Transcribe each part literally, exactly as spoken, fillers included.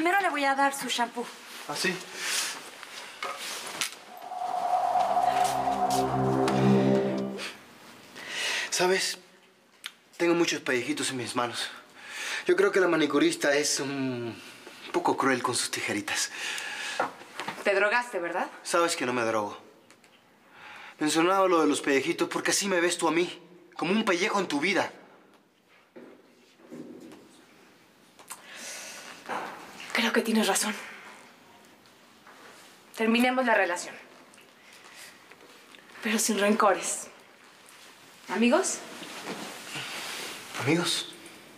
primero le voy a dar su shampoo. ¿Ah, sí? ¿Sabes? Tengo muchos pellejitos en mis manos. Yo creo que la manicurista es un poco cruel con sus tijeritas. Te drogaste, ¿verdad? Sabes que no me drogo. Mencionaba lo de los pellejitos porque así me ves tú a mí, como un pellejo en tu vida. Creo que tienes razón. Terminemos la relación. Pero sin rencores. ¿Amigos? ¿Amigos?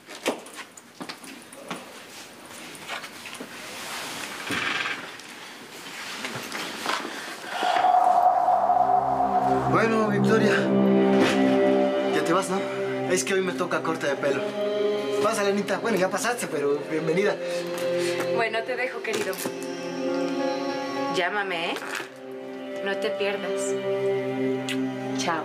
Bueno, Victoria. Ya te vas, ¿no? Es que hoy me toca corte de pelo. Pásale, Anita. Bueno, ya pasaste, pero bienvenida. Bueno, te dejo, querido. Llámame, ¿eh? No te pierdas. Chao.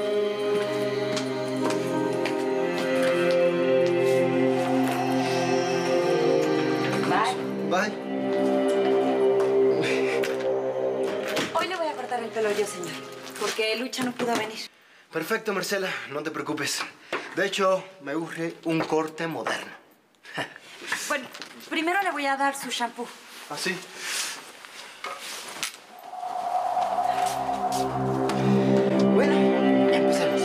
Bye. Bye. Hoy le voy a cortar el pelo yo, señor, porque Lucha no pudo venir. Perfecto, Marcela. No te preocupes. De hecho, me urge un corte moderno. Bueno, primero le voy a dar su shampoo. ¿Ah, sí? Bueno, empecemos.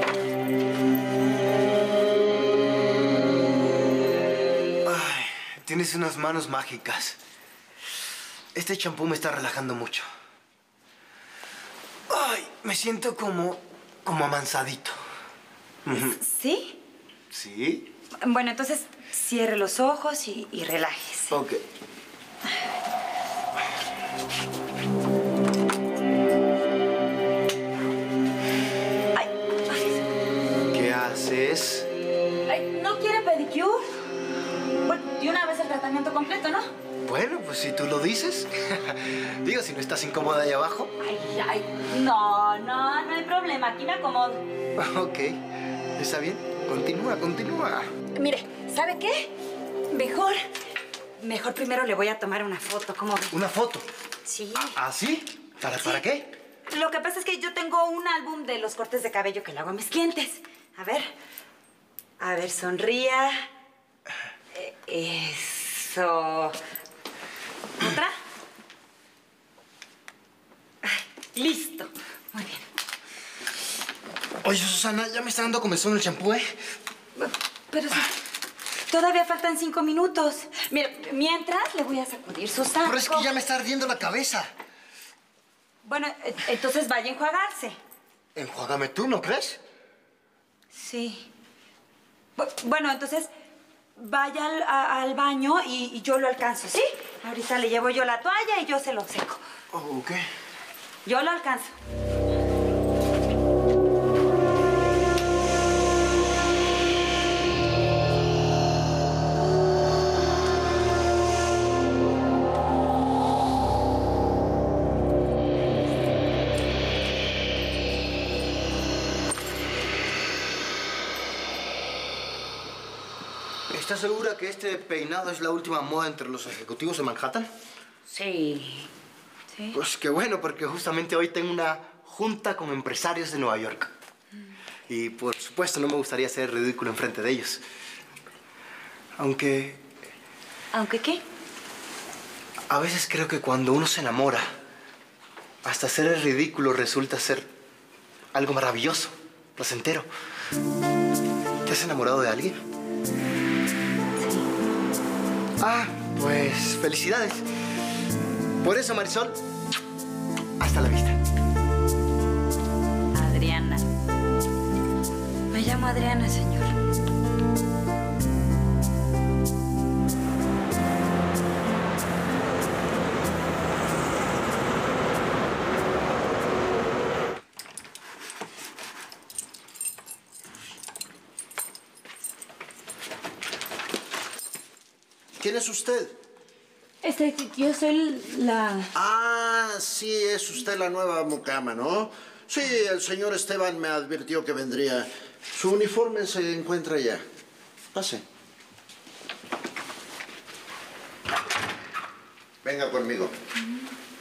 Ay, tienes unas manos mágicas. Este champú me está relajando mucho. Ay, me siento como... como amansadito. ¿Sí? ¿Sí? Bueno, entonces cierre los ojos y, y relájese. Ok. Ay, ay, ¿Qué haces? ay, ¿no quiere pedicure? Bueno, de una vez el tratamiento completo, ¿no? Bueno, pues si tú lo dices. Digo, si no estás incómoda ahí abajo. Ay, ay, no, no, no hay problema. Aquí me acomodo. Ok. ¿Está bien? Continúa, continúa. Mire, ¿sabe qué? Mejor, mejor primero le voy a tomar una foto, ¿cómo ve? ¿Una foto? Sí. ¿Ah, sí? ¿Para, Sí. ¿para qué? Lo que pasa es que yo tengo un álbum de los cortes de cabello que le hago a mis clientes. A ver. A ver, sonría. Eh, Eso. ¿Otra? Ay, listo. Muy bien. Oye, Susana, ya me está dando comezón el champú, ¿eh? Pero sí, todavía faltan cinco minutos. Mira, mientras le voy a sacudir su saco. Pero es que ya me está ardiendo la cabeza. Bueno, e- entonces vaya a enjuagarse. Enjuágame tú, ¿no crees? Sí. Bu- Bueno, entonces vaya al, a- al baño y, y yo lo alcanzo, ¿sí? Ahorita le llevo yo la toalla y yo se lo seco. Oh, ok. Yo lo alcanzo. ¿Estás segura que este peinado es la última moda entre los ejecutivos de Manhattan? Sí. Sí. Pues qué bueno, porque justamente hoy tengo una junta con empresarios de Nueva York. Y por supuesto no me gustaría ser ridículo enfrente de ellos. Aunque ¿Aunque qué? a veces creo que cuando uno se enamora, hasta ser el ridículo resulta ser algo maravilloso, placentero. ¿Te has enamorado de alguien? Ah, pues felicidades. Por eso, Marisol, hasta la vista. Adriana. Me llamo Adriana, señor. ¿Quién es usted? Este, yo soy la... Ah, sí, es usted la nueva mucama, ¿no? Sí, el señor Esteban me advirtió que vendría. Su uniforme se encuentra allá. Pase. Venga conmigo.